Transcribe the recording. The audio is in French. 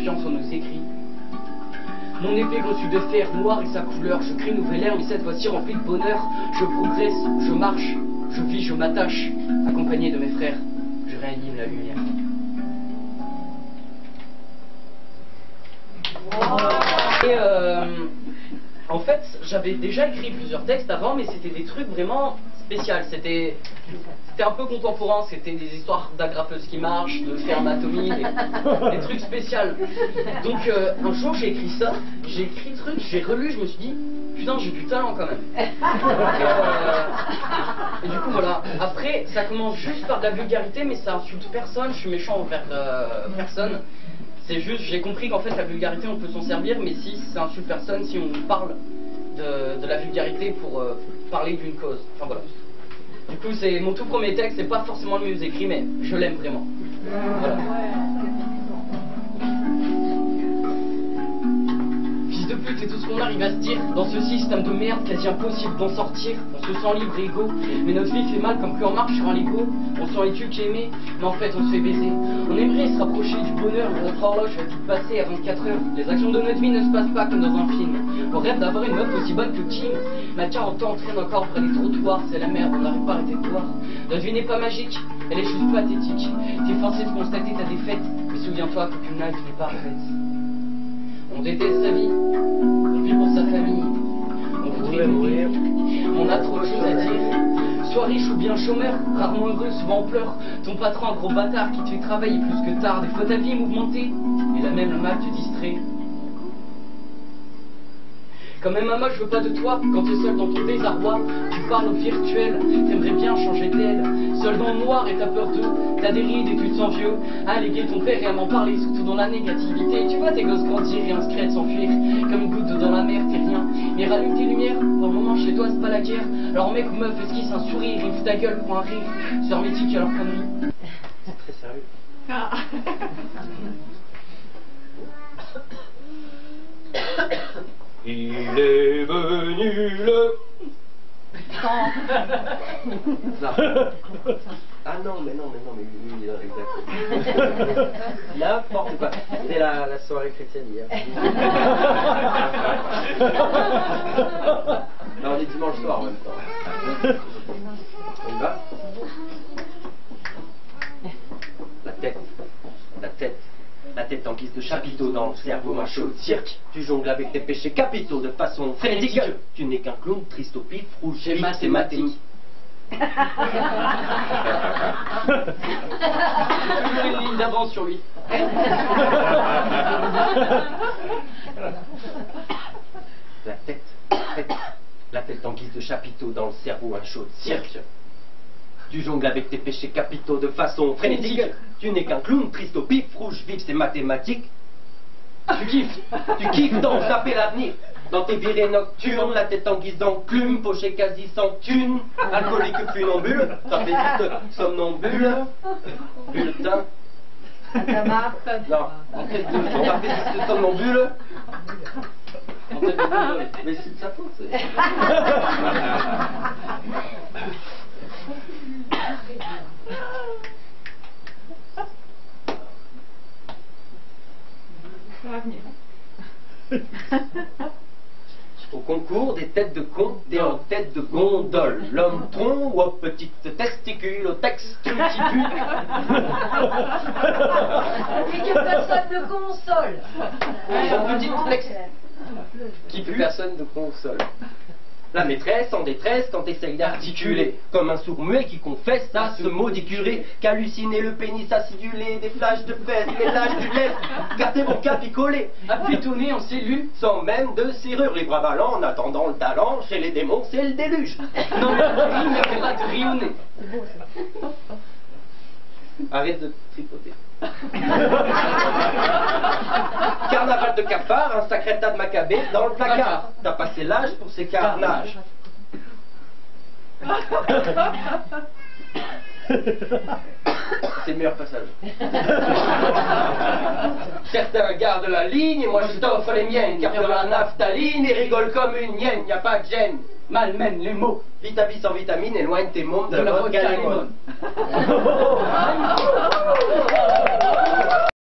confiance en nos écrits. Mon épée conçue de fer noir et sa couleur, je crée une nouvelle ère, mais cette fois-ci remplie de bonheur. Je progresse, je marche, je vis, je m'attache, accompagné de mes frères, je réanime la lumière. Et en fait, j'avais déjà écrit plusieurs textes avant, mais c'était des trucs vraiment spéciaux. C'était un peu contemporain, c'était des histoires d'agrafeuses qui marchent, de fermatomie, des trucs spéciaux. Donc un jour j'ai écrit ça, j'ai écrit le truc, j'ai relu, je me suis dit, putain j'ai du talent quand même. Et du coup voilà, après ça commence juste par de la vulgarité, mais ça insulte personne, je suis méchant envers personne. C'est juste, j'ai compris qu'en fait la vulgarité on peut s'en servir, mais si ça insulte personne, si on parle de la vulgarité pour parler d'une cause. Enfin voilà. Du coup c'est mon tout premier texte, c'est pas forcément le mieux écrit, mais je l'aime vraiment. Voilà. Fils de pute, c'est tout ce qu'on arrive à se dire dans ce système de merde, quasi impossible d'en sortir. On se sent libre et égaux, mais notre vie fait mal comme quand on marche sur un Lego. On sent éduqué aimé, mais en fait on se fait baiser. On aimerait se rapprocher du bonheur, mais notre horloge va tout passer à 24 heures. Les actions de notre vie ne se passent pas comme dans un film. On rêve d'avoir une meuf aussi bonne que Kim. Mais à 40 ans on traîne encore près des trottoirs. C'est la merde, on n'arrive pas à arrêter de voir. Notre vie n'est pas magique, elle est juste pathétique. T'es forcé de constater ta défaite, mais souviens-toi qu'aucune life n'est parfaite. On déteste sa vie, on vit pour sa famille, on voudrait mourir, on a trop de choses à dire. Sois riche ou bien chômeur, rarement heureux, souvent on pleure. Ton patron un gros bâtard qui te fait travailler plus que tard. Des fois ta vie est mouvementée, et là même le mal te distrait. Quand même maman, je veux pas de toi, quand t'es seul dans ton désarroi, tu parles au virtuel, t'aimerais bien changer d'aile. Seul dans le noir et t'as peur d'eux, t'as des rides et tu te sens vieux. À alléguer ton père et à m'en parler, surtout dans la négativité. Tu vois tes gosses grandir et un secret s'enfuir, comme une goutte d'eau dans la mer, t'es rien. Mais rallume tes lumières, pour le moment chez toi c'est pas la guerre. Alors mec ou meuf, esquisse un sourire, il fout ta gueule pour un rire. Sœur mythique à leur connerie. C'est très sérieux. Ah. Il est venu le... Non. Ah non, mais oui, exactement. N'importe quoi. C'était la soirée chrétienne hier. Non, on est dimanche soir en même temps. On y va? La tête en guise de chapiteau dans le cerveau macho de cirque. Tu jongles avec tes péchés capitaux de façon frénétique. Tu n'es qu'un clown triste au pif, rouge et mathématique. Toujours une ligne d'avance sur lui. La tête en guise de chapiteau dans le cerveau un chaud de cirque. Tu jongles avec tes péchés capitaux de façon frénétique. Tu n'es qu'un clown triste au pif, rouge vif, c'est mathématique. Tu kiffes donc taper l'avenir. Dans tes virées nocturnes, la tête en guise d'enclume, poché quasi sans thune, alcoolique funambule, ça fait juste somnambule, bulletin. Ça marche. Non, en tête de ça fait juste somnambule. En tête de mais c'est de sa faute. Ça va venir. Au concours des têtes de con, des en tête de gondole. L'homme tronc ou aux petites testicules, au texte qui pue. Et que personne ne console. Son petit flex qui pue personne de console. La maîtresse en détresse quand essaye d'articuler, comme un sourd-muet qui confesse à ce maudit curé qu'halluciner le pénis acidulé, des flashs de fesses, mélange du lait, gardez mon cap picolé, Appitonné en cellule. sans même de serrure, les bras ballants en attendant le talent, chez les démons c'est le déluge. Non mais il n'y avait pas de rionner. Arrête de tripoter. Carnaval de cafard, un sacré tas de macabées dans le placard. T'as passé l'âge pour ces carnages. C'est le meilleur passage. Certains gardent la ligne, et moi je t'offre les miennes, car de la naphtaline et rigole comme une hyène, y a pas de gêne. Malmène les mots. Vitavis sans vitamine, éloigne tes mômes de De la vodka vodka limone. limone.